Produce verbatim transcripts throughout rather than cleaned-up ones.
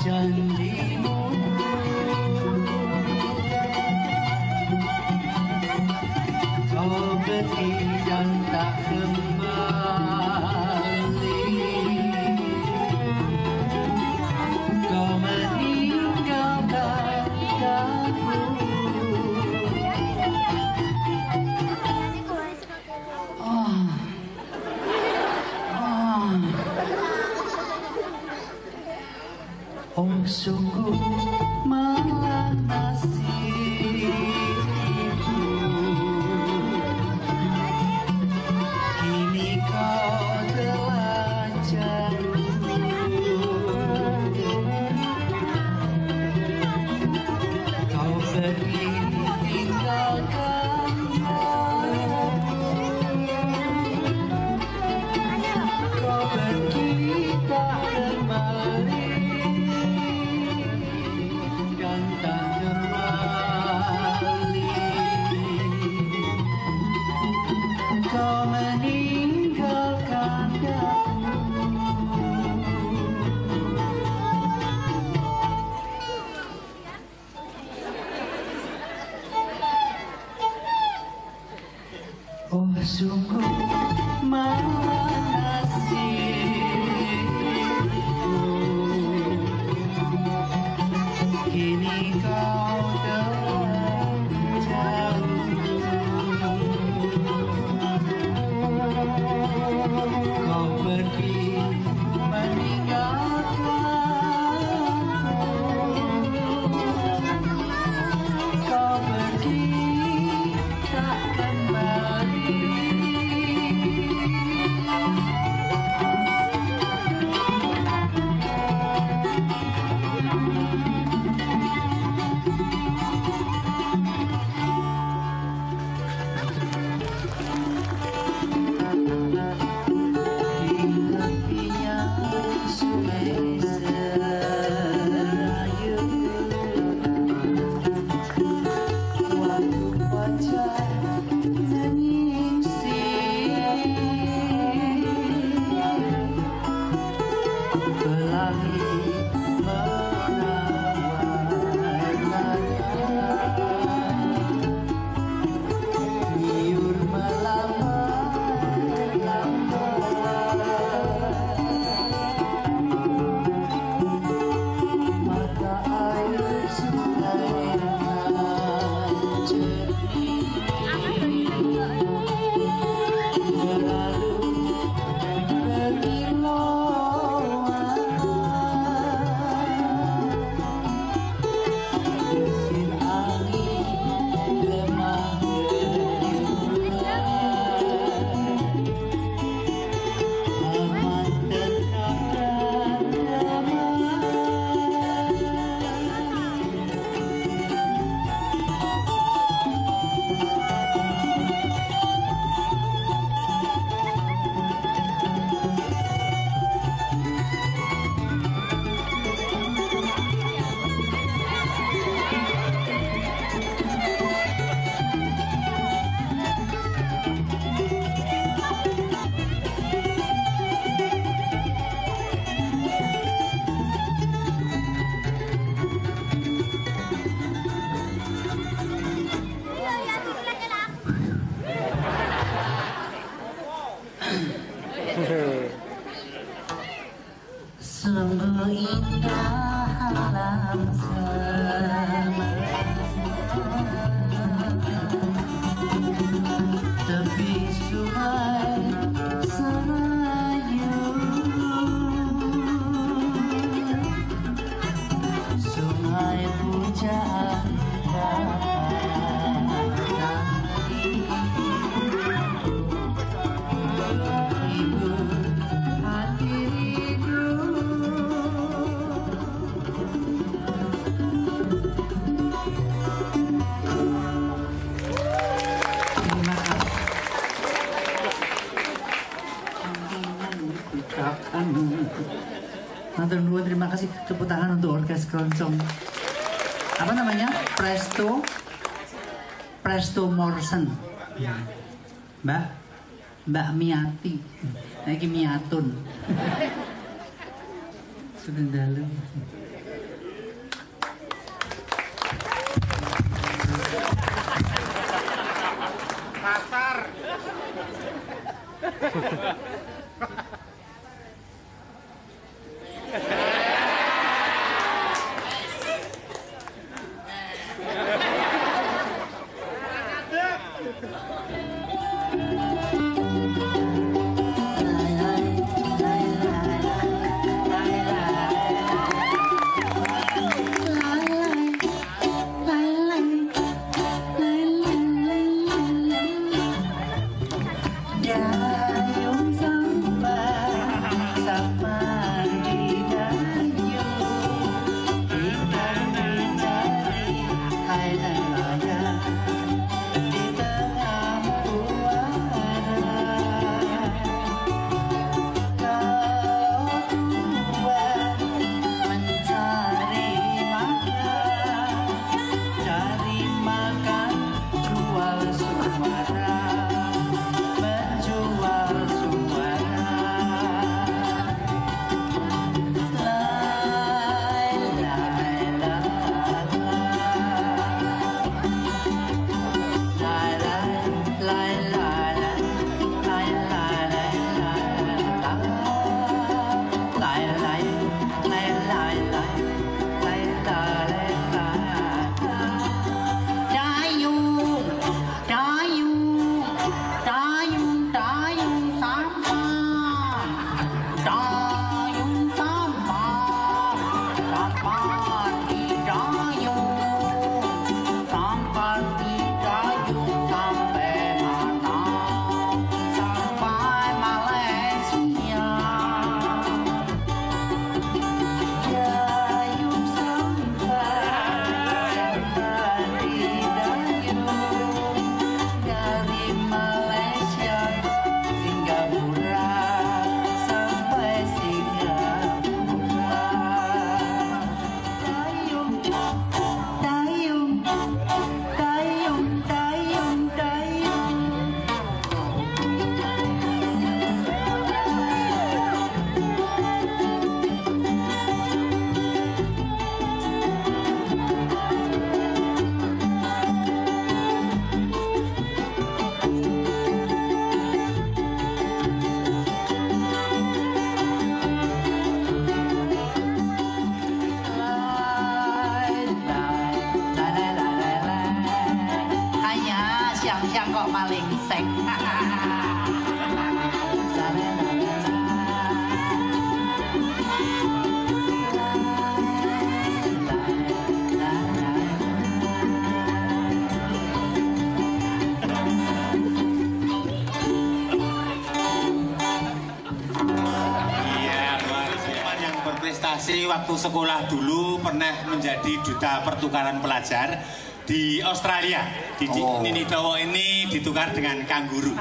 janjimu, kau pergi dan tak kembali, kau meninggalkan aku. Oh. Oh, sungguh malah nasibku, kini kau telah jauh, kau pergi tinggalkan kau pergi tak kembali. Kau meninggalkan aku. Oh, sungguh malah nasibku, kini kau telah jauh, kau pergi meninggalkanku, kau pergi tak kembali. Sungguh indah alam semesta, tepi sungai Serayu, sungai pujaan ibu hati rindu. Matur nuwun, terima kasih. Tepuk tangan untuk orkes keroncong. Apa namanya? Presto Presto Morrison. Mbak Mbak Miati. Nah, ini Miatun. Sudah dalam. Kasar. Waktu sekolah dulu pernah menjadi duta pertukaran pelajar di Australia. Di oh. Nini Dowo ini ditukar dengan kanguru.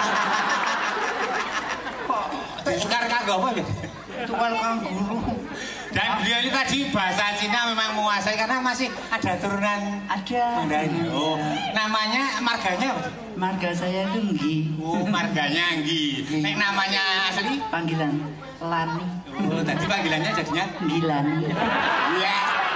Ditukar kanggo apa gitu? Tukar kanguru. Dan beliau ini tadi bahasa Cina memang menguasai karena masih ada turunan. Ada. Oh, namanya marganya apa? Marga saya itu Nggi. Oh, marganya Nggi. Nek namanya asli? Panggilan Lani. Oh, tadi panggilannya jadinya Gilani. Iya.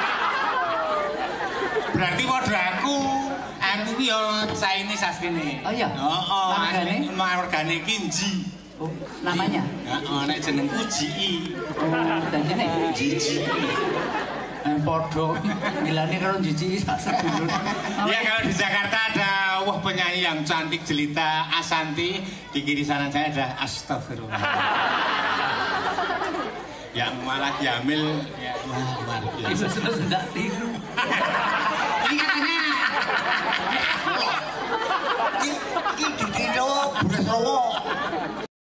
Berarti waduh aku, aku ki yo Chinese asline. Oh iya. Oh, oh asline margane Kinji. Oh, namanya? Heeh, nek jenengku Ji. Oh, dadi nek Ji. Eh, podo. Gilani karo Ji sak sedulur. Ya kalau di Jakarta ada wah penyanyi yang cantik jelita Asanti, di kiri sana saya ada Astagfirullah. Yang malah Jamil ya wah luar biasa. Itu sudah tidak tiru.